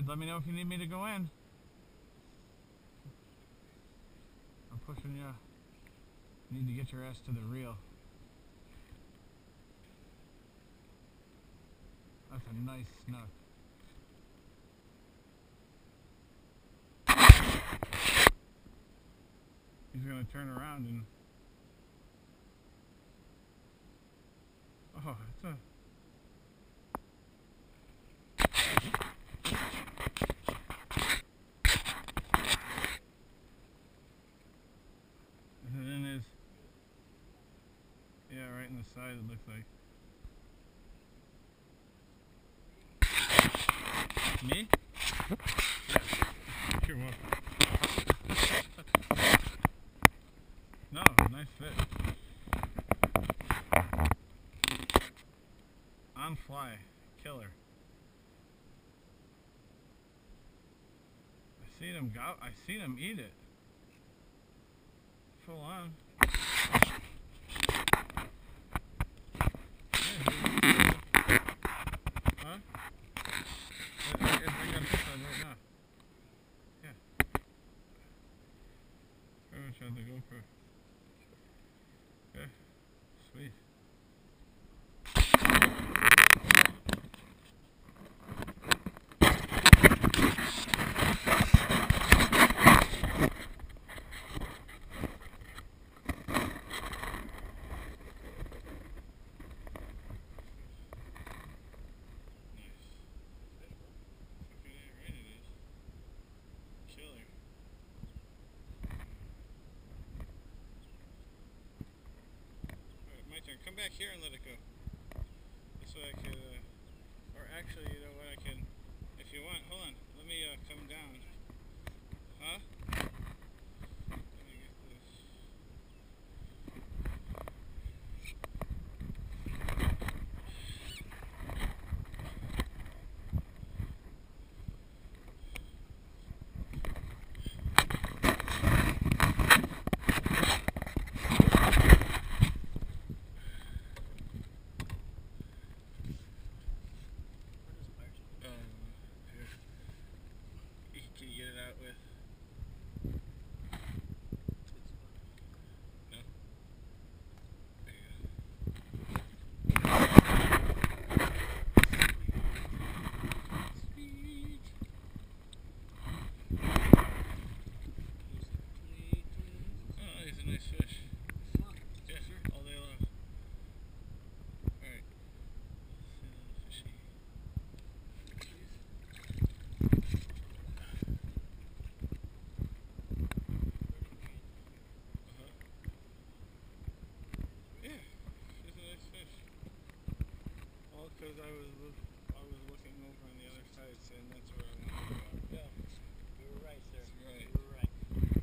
dude, let me know if you need me to go in. I'm pushing you. You need to get your ass to the reel. That's a nice snook. He's gonna turn around and... Oh, it's a... Is it in his... Yeah, right in the side it looks like. Me? Yeah. You're welcome. No, nice fit. On fly. Killer. I seen him eat it. Full on. Huh? I got this one right now. Yeah. Very much on the GoPro. Okay. Sweet. Come back here and let it go. This way I could, or actually, you know what, I can, if you want, hold on, let me come down. Huh? Let me get this. Can you get it out with? No? There you go. Sweet. Oh, he's a nice fish. Yeah, all day long. Alright. Fishy. Because I was looking over on the other side, saying that's where I wanted to go. Yeah, you were right, sir. Right. You were right.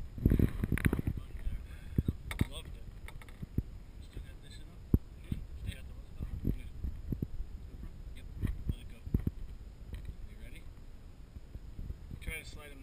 Loved it. Still got this enough? Mm-hmm. Still got the what's going on? Yeah. Yep. Let it go. You ready? Try to slide him